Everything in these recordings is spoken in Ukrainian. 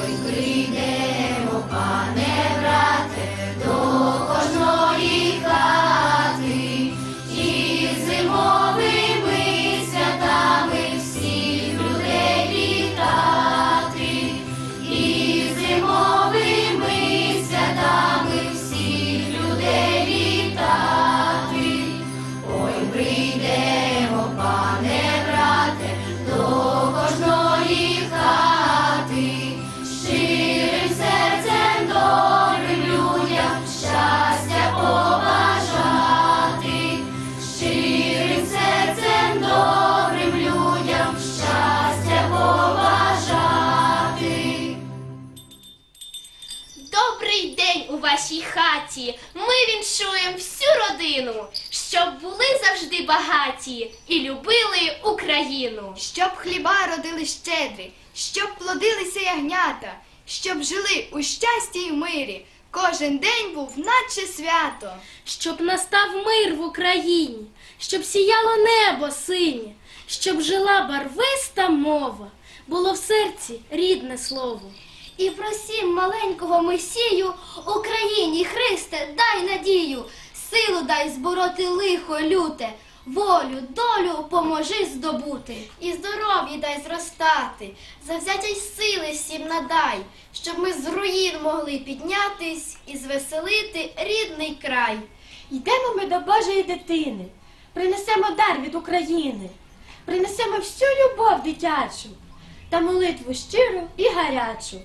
Прийдемо, пане брате, до кожної хати, і зимовими святами всіх людей вітати, і зимовими святами всіх людей вітати. Ой, прийдемо, пане брате, до кожної хати, щирим серцем добрим людям щастя побажати, щирим серцем добрим людям щастя побажати. Добрий день у вашій хаті, ми віншуємо всю родину, щоб були завжди багаті і любили Україну. Щоб хліба родили щедрі, щоб плодилися ягнята, щоб жили у щасті й мирі, кожен день був наче свято. Щоб настав мир в Україні, щоб сіяло небо синє, щоб жила барвиста мова, було в серці рідне слово. І просім маленького Месію Україні, Христе, дай надію, силу дай збороти лихо люте, волю, долю поможи здобути. І здоров'я дай зростати, завзяття й сили всім надай, щоб ми з руїн могли піднятись і звеселити рідний край. Йдемо ми до Божої дитини, принесемо дар від України, принесемо всю любов дитячу та молитву щиру і гарячу.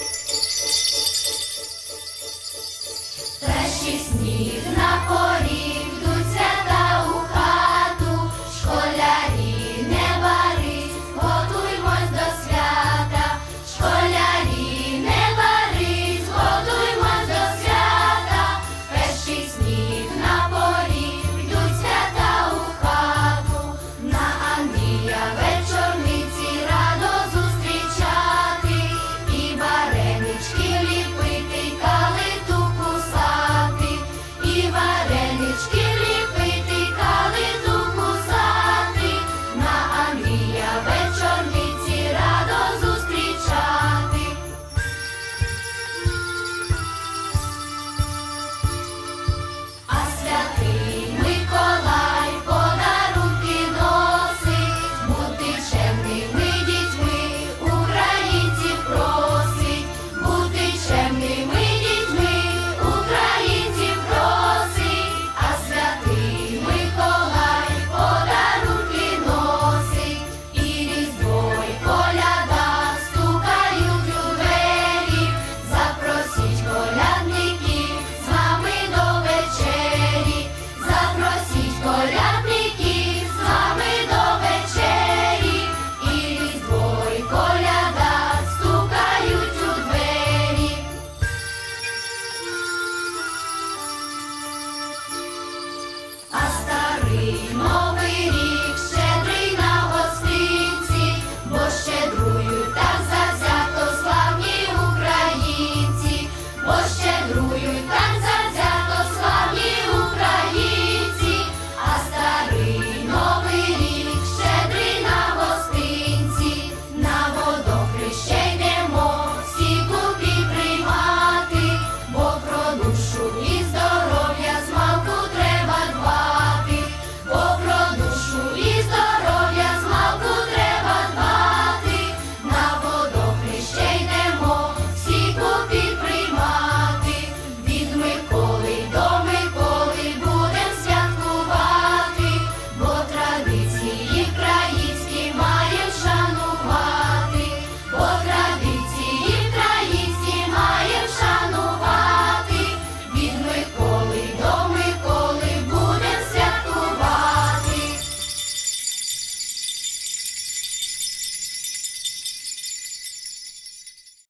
Перший сніг на порі